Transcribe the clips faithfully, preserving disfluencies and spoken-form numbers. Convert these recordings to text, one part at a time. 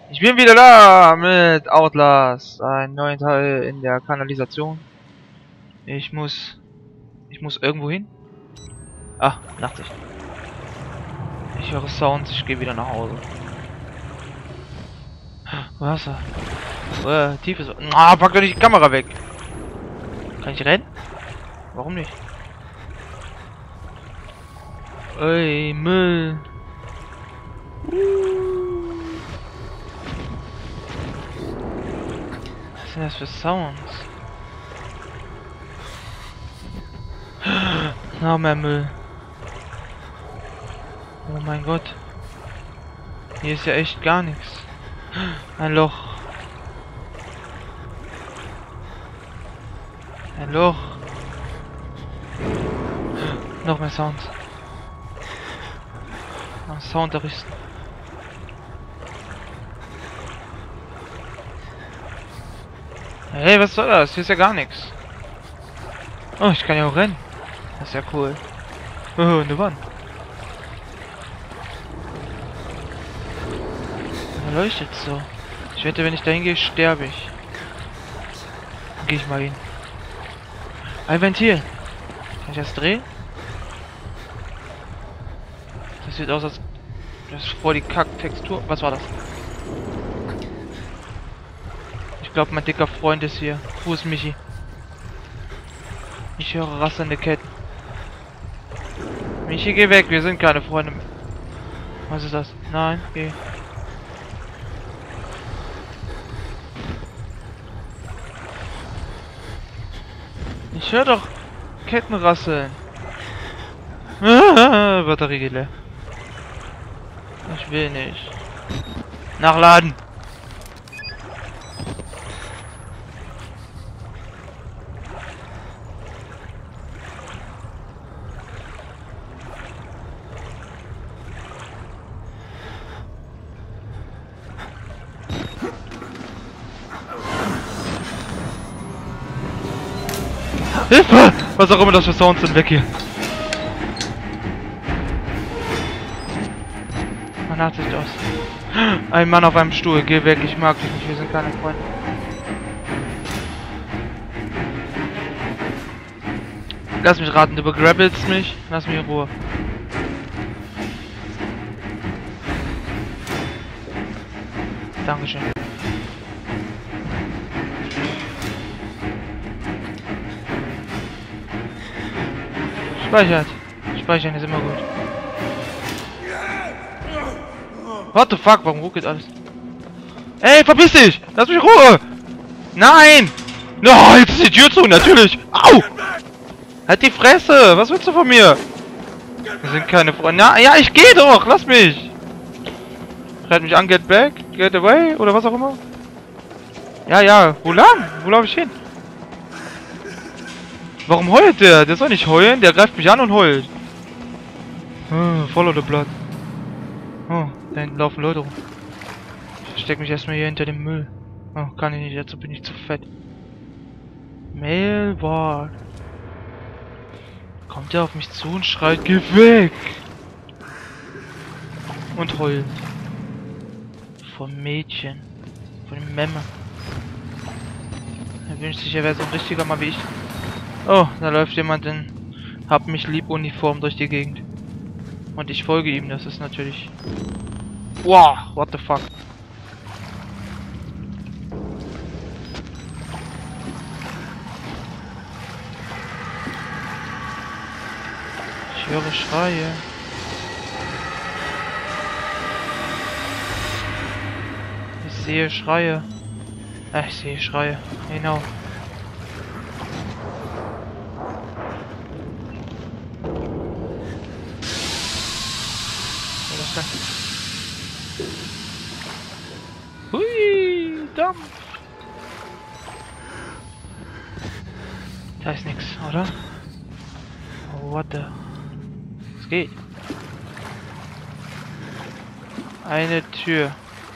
Ich bin wieder da mit Outlast, ein neuen Teil in der Kanalisation. Ich muss, ich muss irgendwo hin. Ah, Nachtsicht. Ich höre Sounds, ich gehe wieder nach Hause. Wasser. Äh, tiefes Wasser. Ah, pack doch nicht die Kamera weg. Kann ich rennen? Warum nicht? Ey, Müll. Was sind das für Sounds? Noch mehr Müll. Oh mein Gott. Hier ist ja echt gar nichts. Ein Loch. Ein Loch. Noch mehr Sounds. Noch Sound errichten. Hey, was soll das? Hier ist ja gar nichts. Oh, ich kann ja auch rennen. Das ist ja cool. Oh, eine Wand. Da leuchtet so. Ich wette, wenn ich da hingehe, sterbe ich. Dann gehe ich mal hin. Ein Ventil. Kann ich das drehen? Das sieht aus, als das ist voll die Kack-Textur. Was war das? Ich glaube, mein dicker Freund ist hier. Wo ist Michi? Ich höre rasselnde Ketten. Michi, geh weg. Wir sind keine Freunde mehr. Was ist das? Nein, geh. Ich höre doch Ketten rasseln. Ah, Batterie geht leer. Ich will nicht. Nachladen. Hilfe! Was auch immer das für Sounds sind, weg hier. Man hat sich aus. Ein Mann auf einem Stuhl, geh weg, ich mag dich nicht, wir sind keine Freunde. Lass mich raten, du begrabbelst mich, lass mich in Ruhe. Dankeschön. Speichert. Speichern ist immer gut. What the fuck? Warum ruckelt alles? Ey, verpiss dich! Lass mich in Ruhe! Nein! No, jetzt ist die Tür zu, natürlich! Au! Halt die Fresse! Was willst du von mir? Wir sind keine Freunde. Na, ja, ich geh doch! Lass mich! Schreibt mich an, get back, get away, oder was auch immer. Ja, ja, wo lang? Wo laufe ich hin? Warum heult der? Der soll nicht heulen, der greift mich an und heult. Oh, follow the blood. Oh, da hinten laufen Leute rum. Ich versteck mich erstmal hier hinter dem Müll. Oh, kann ich nicht, dazu bin ich zu fett. Mailboard. Kommt er auf mich zu und schreit, geh weg! Und heult. Vom Mädchen. Von dem Memme. Er wünscht sich, er wäre so ein richtiger Mann wie ich. Oh, da läuft jemand in Hab mich lieb Uniform durch die Gegend. Und ich folge ihm, das ist natürlich... Wow, what the fuck? Ich höre Schreie. Ich sehe Schreie. Ach, ich sehe Schreie. Genau. Hui, Dampf. Da ist nichts, oder? Oh, what the... Es geht. Eine Tür.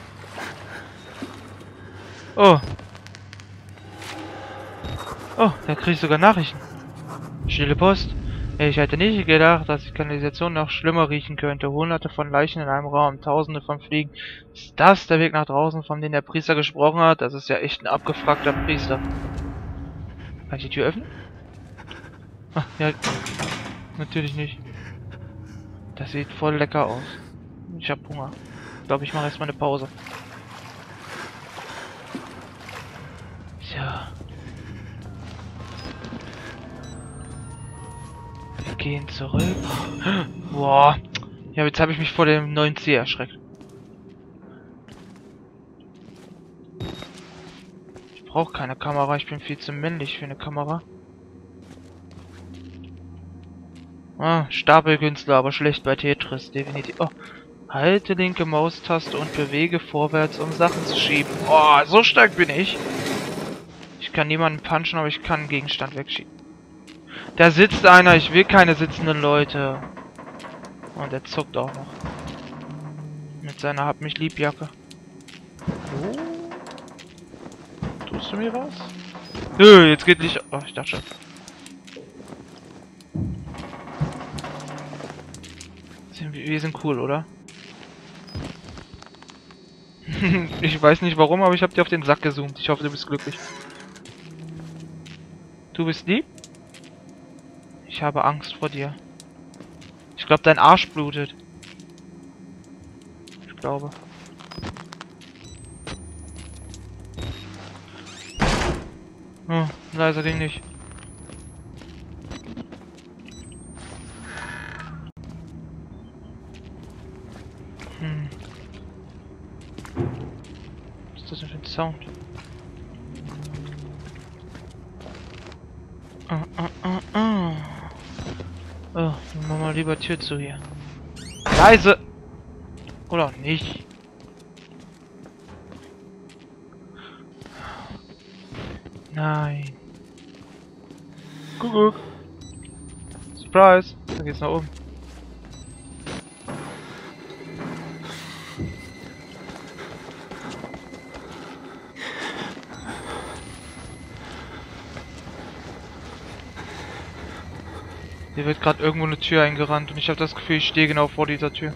Oh. Oh, da krieg ich sogar Nachrichten. Stille Post. Ich hätte nicht gedacht, dass die Kanalisation noch schlimmer riechen könnte. Hunderte von Leichen in einem Raum, Tausende von Fliegen. Ist das der Weg nach draußen, von dem der Priester gesprochen hat? Das ist ja echt ein abgefragter Priester. Kann ich die Tür öffnen? Ach, ja. Natürlich nicht. Das sieht voll lecker aus. Ich hab Hunger. Ich glaube, ich mache erstmal eine Pause. So. Wir gehen zurück. Boah. Ja, jetzt habe ich mich vor dem neuen C erschreckt. Ich brauche keine Kamera. Ich bin viel zu männlich für eine Kamera. Ah, Stapelkünstler, aber schlecht bei Tetris, definitiv. Oh, halte linke Maustaste und bewege vorwärts, um Sachen zu schieben. Oh, so stark bin ich. Ich kann niemanden punchen, aber ich kann einen Gegenstand wegschieben. Da sitzt einer, ich will keine sitzenden Leute. Und er zuckt auch noch. Mit seiner Hab mich lieb Jacke. Oh. Tust du mir was? Nö, jetzt geht nicht. Oh, ich dachte schon. Wir sind cool, oder? Ich weiß nicht warum, aber ich habe dir auf den Sack gezoomt. Ich hoffe, du bist glücklich. Du bist lieb? Ich habe Angst vor dir. Ich glaube, dein Arsch blutet. Ich glaube. Oh, leiser Ding nicht. Hm. Was ist das denn für ein Sound? Ah, ah, ah, ah. Oh, machen wir mal lieber Tür zu hier. Leise! Oder auch nicht. Nein. Kuckuck. Surprise. Da geht's nach oben. Hier wird gerade irgendwo eine Tür eingerannt und ich habe das Gefühl, ich stehe genau vor dieser Tür.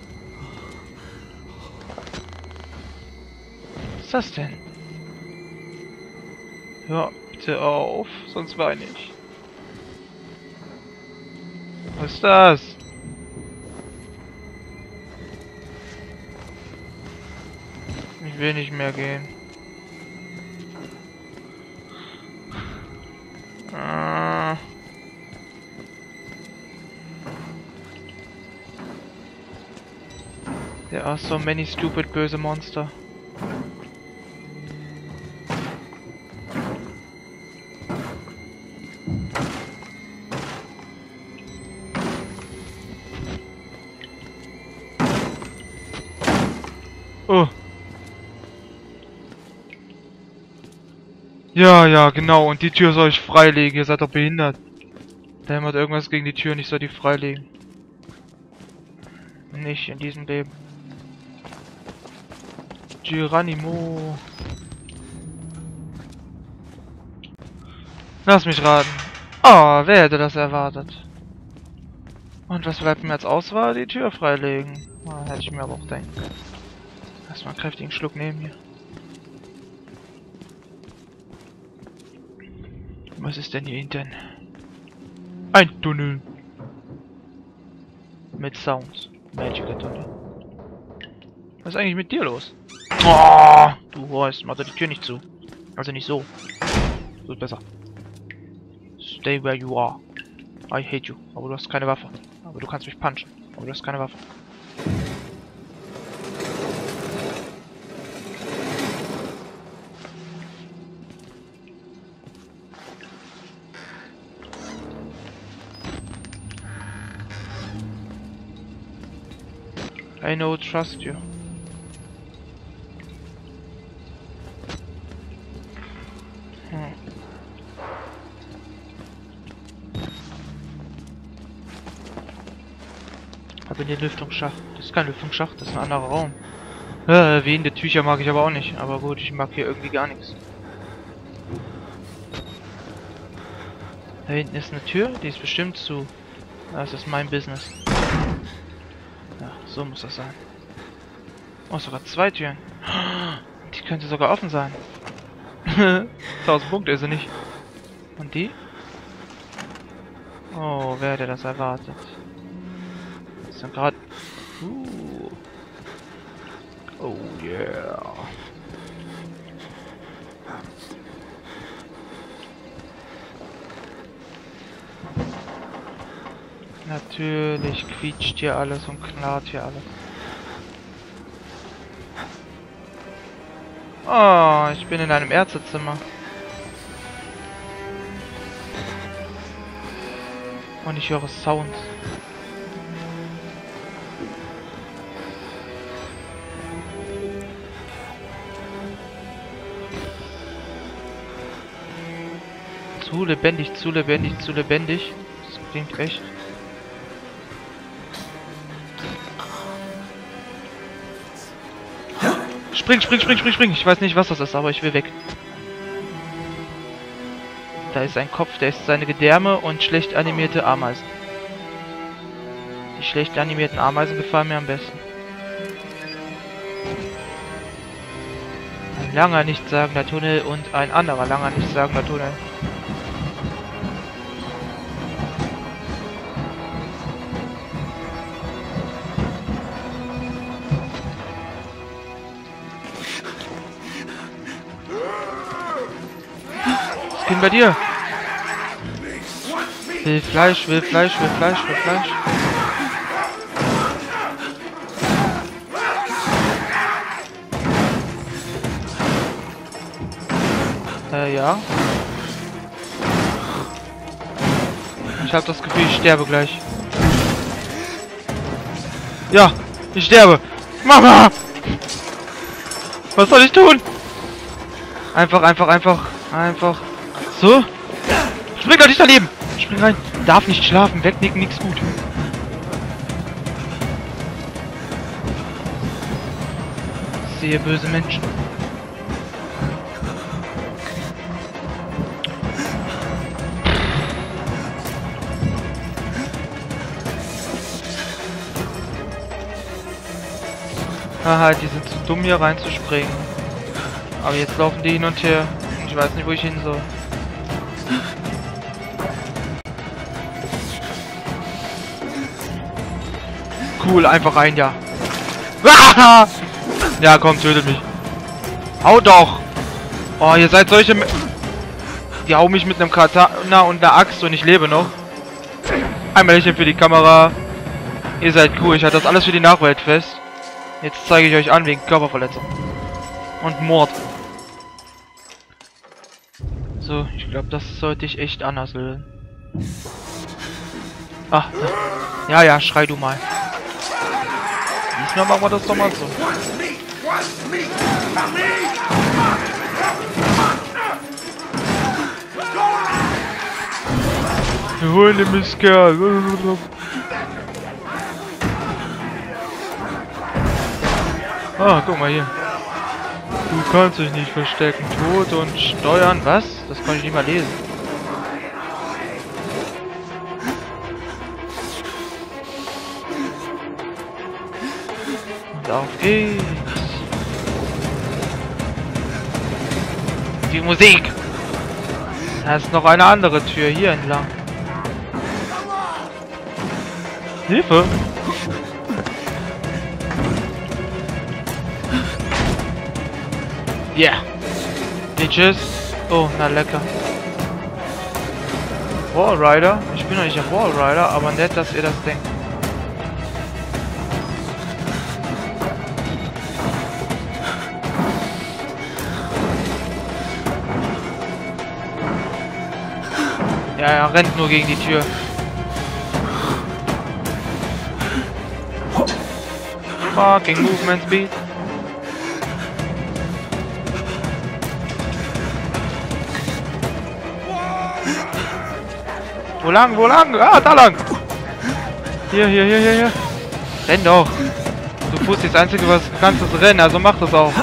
Was ist das denn? Hör bitte auf, sonst weine ich. Was ist das? Ich will nicht mehr gehen. Ah. There are so many stupid böse Monster. Oh. Ja, ja, genau. Und die Tür soll ich freilegen. Ihr seid doch behindert. Da hat irgendwas gegen die Tür und ich soll die freilegen. Nicht in diesem Leben. Geronimo. Lass mich raten. Oh, wer hätte das erwartet? Und was bleibt mir als Auswahl? Die Tür freilegen. Oh, hätte ich mir aber auch denken können. Erstmal einen kräftigen Schluck nehmen hier. Was ist denn hier hinten? Ein Tunnel. Mit Sounds. Magical Tunnel. Was ist eigentlich mit dir los? Oh, du Horst, mach doch die Tür nicht zu. Also nicht so. So ist besser. Stay where you are. I hate you. Aber du hast keine Waffe. Aber du kannst mich punchen. Aber du hast keine Waffe. I know, trust you. Hm. Aber in den Lüftungsschacht. Das ist kein Lüftungsschacht, das ist ein anderer Raum. Äh, wehende Tücher mag ich aber auch nicht. Aber gut, ich mag hier irgendwie gar nichts. Da hinten ist eine Tür, die ist bestimmt zu. Das ist mein Business. Ja, so muss das sein. Oh, sogar zwei Türen. Die könnte sogar offen sein. tausend Punkte ist sie nicht. Und die? Oh, wer hätte das erwartet? Das ist gerade... Uh. Oh yeah. Natürlich quietscht hier alles und knarrt hier alles. Oh, ich bin in einem Ärztezimmer. Und ich höre Sounds. Zu lebendig, zu lebendig, zu lebendig. Das klingt echt. Spring, spring, spring, spring, spring. Ich weiß nicht, was das ist, aber ich will weg. Da ist ein Kopf, der ist seine Gedärme und schlecht animierte Ameisen. Die schlecht animierten Ameisen gefallen mir am besten. Ein langer, nichtssagender Tunnel und ein anderer langer, nichtssagender Tunnel. Was geht bei dir? Will Fleisch, will Fleisch, will Fleisch, will Fleisch. Äh, ja. Ich habe das Gefühl, ich sterbe gleich. Ja, ich sterbe. Mama! Was soll ich tun? Einfach, einfach, einfach, einfach. So. Spring doch nicht daneben. Spring rein. Darf nicht schlafen. Wegnicken, nichts gut. Ich sehe böse Menschen. Haha, die sind zu dumm hier reinzuspringen. Aber jetzt laufen die hin und her. Ich weiß nicht, wo ich hin soll. Cool, einfach rein, ja. Ah! Ja, komm, tötet mich. Hau doch! Oh, ihr seid solche... Me die hauen mich mit einem Katana und einer Axt und ich lebe noch. Einmal Lächeln für die Kamera. Ihr seid cool, ich halte das alles für die Nachwelt fest. Jetzt zeige ich euch an wegen Körperverletzung. Und Mord. So, ich glaube, das sollte ich echt anders lösen. Ah, ja, ja, schrei du mal. Diesmal machen wir das doch mal so. Wir holen den Mistkerl. Ah, guck mal hier. Du kannst dich nicht verstecken. Tod und steuern. Was? Das kann ich nicht mal lesen. Und auf geht's. Die Musik. Da ist noch eine andere Tür hier entlang. Hilfe! Yeah! Bitches! Oh, na lecker. Wallrider? Ich bin noch nicht ein Wallrider, aber nett, dass ihr das denkt. Ja, er rennt nur gegen die Tür. Fucking Movement Speed. Wo lang, wo lang? Ah, da lang! Hier, hier, hier, hier, hier. Renn doch! Du Fuß, das Einzige, was du kannst, ist rennen, also mach das auch.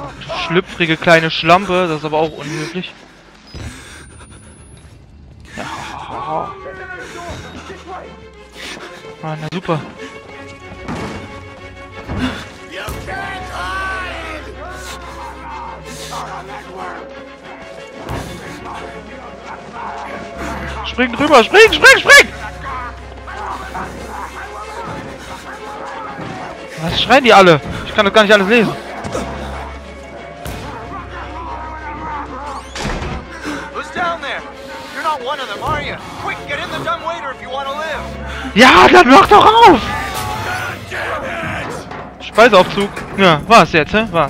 Schlüpfrige kleine Schlampe, das ist aber auch unhöflich. Ja. Ah, na super. Spring drüber, spring, spring, spring! Was schreien die alle? Ich kann das gar nicht alles lesen. Ja, dann mach doch auf! Speiseaufzug. Ja, war's jetzt, hä? War's.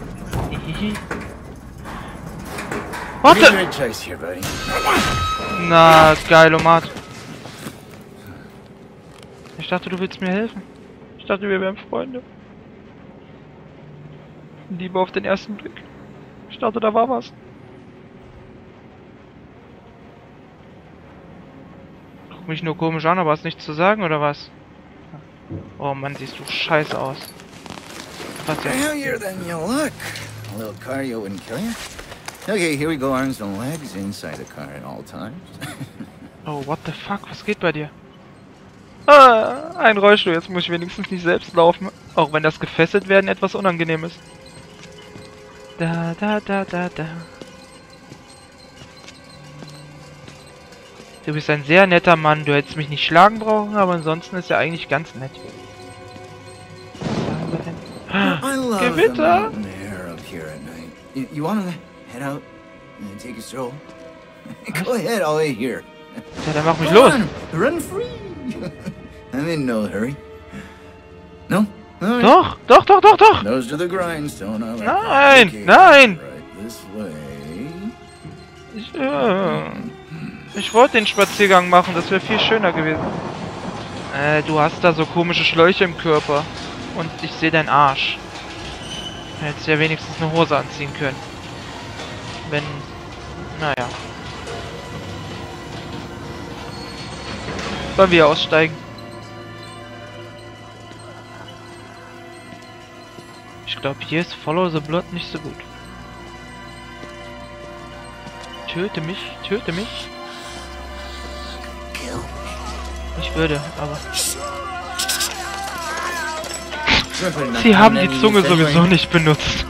Warte! Na, geilomat. Ich dachte, du willst mir helfen. Ich dachte, wir wären Freunde. Liebe auf den ersten Blick. Ich dachte, da war was. Guck mich nur komisch an, aber hast nichts zu sagen, oder was? Oh Mann, siehst du scheiße aus. Was jetzt? Healthier than you look. A little cardio wouldn't kill you. Okay, here we go, arms and legs inside the car at all times. Oh, what the fuck? Was geht bei dir? Ah, ein Rollstuhl. Jetzt muss ich wenigstens nicht selbst laufen. Auch wenn das gefesselt werden etwas unangenehm ist. Da, da, da, da, da. Du bist ein sehr netter Mann. Du hättest mich nicht schlagen brauchen, aber ansonsten ist er eigentlich ganz nett. Gewitter! You, you wanna head out and take a stroll? Go ahead, I'll wait here. Ja, dann mach mich los. Run, run free. I'm in no hurry. No? Right. Doch, doch, doch, doch, doch. Nose to the grindstone. Like nein, okay, nein. Right this way. Ich, äh, ich wollte den Spaziergang machen, das wäre viel schöner gewesen. Äh, du hast da so komische Schläuche im Körper. Und ich sehe deinen Arsch. Hättest ja wenigstens eine Hose anziehen können. Wenn... Naja. Sollen wir aussteigen? Ich glaube, hier ist Follow the Blood nicht so gut. Töte mich, töte mich. Ich würde, aber... Sie haben die Zunge sowieso nicht benutzt.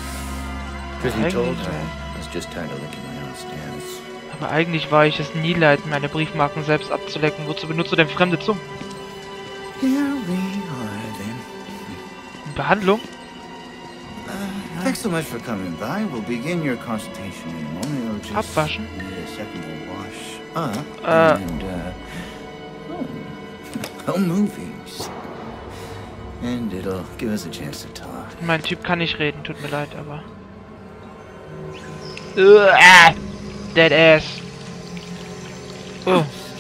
Aber eigentlich war ich es nie leid, meine Briefmarken selbst abzulecken. Wozu benutzt du denn fremde Zungen? Behandlung? Thanks so much for coming by. We'll begin your consultation in a moment. We'll just Abwaschen? need a second to wash up Äh. and uh, oh, oh, movies. And it'll give us a chance to talk. Mein Typ kann nicht reden, tut mir leid, aber... Uah, dead ass. Oh.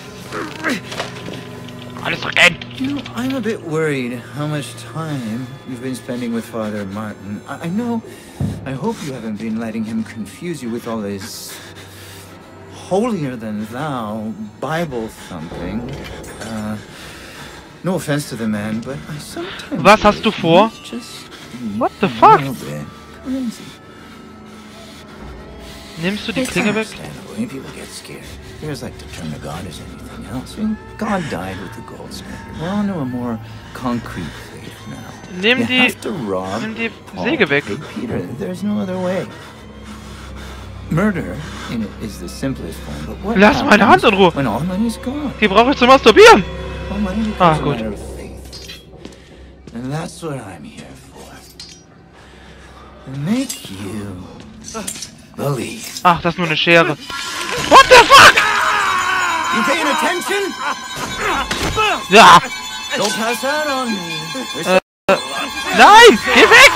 Alles rein! You know, I'm a bit worried how much time you've been spending with Father Martin. I, I know, I hope you haven't been letting him confuse you with all this holier-than-thou Bible thumping. Uh, no offense to the man, but I sometimes... Was hast du vor? Just What the fuck? a little bit crazy. Nimmst du die Klinge weg? When people get scared, they're as like to turn to God as anything else. I mean, God died with the gold standard. We're on to a more concrete faith now. Nimm You die... have to rob Nimm die Paul, Säge weg. Big Peter. There's no other way. Murder in it is the simplest form, but what Lass meine Hand in Ruhe. when all the money's gone? Die brauche ich zum Masturbieren. All money becomes Ah, a gut. matter of faith. And that's what I'm here for. To make you believe. Ach, das ist nur eine Schere. What the fuck? You paying attention? Ja. Don't pass out on me. Nein, geh weg!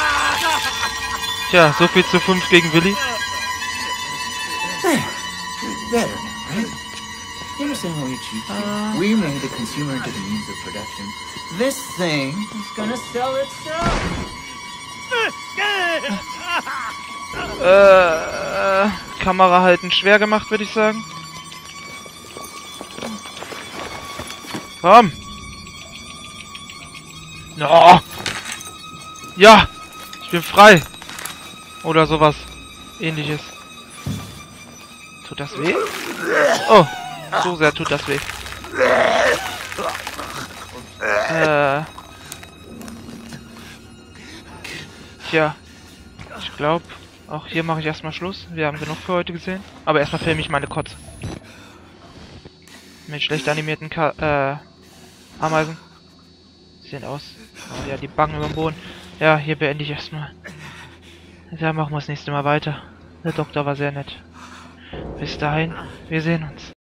Tja, so viel zu fünf gegen Willi. Better now, right? You understand how we cheat? Uh, we made the consumer into the means of production. This thing is gonna sell itself. Äh, äh, Kamera halten schwer gemacht, würde ich sagen. Komm! No. Ja! Ich bin frei! Oder sowas Ähnliches. Tut das weh? Oh! So sehr tut das weh. Äh. Tja. Ich glaube, auch hier mache ich erstmal Schluss. Wir haben genug für heute gesehen. Aber erstmal filme ich meine Kotze. Mit schlecht animierten Ka äh, Ameisen. Sehen aus. Oh ja, die Backen über dem Boden. Ja, hier beende ich erstmal. Da machen wir das nächste Mal weiter. Der Doktor war sehr nett. Bis dahin, wir sehen uns.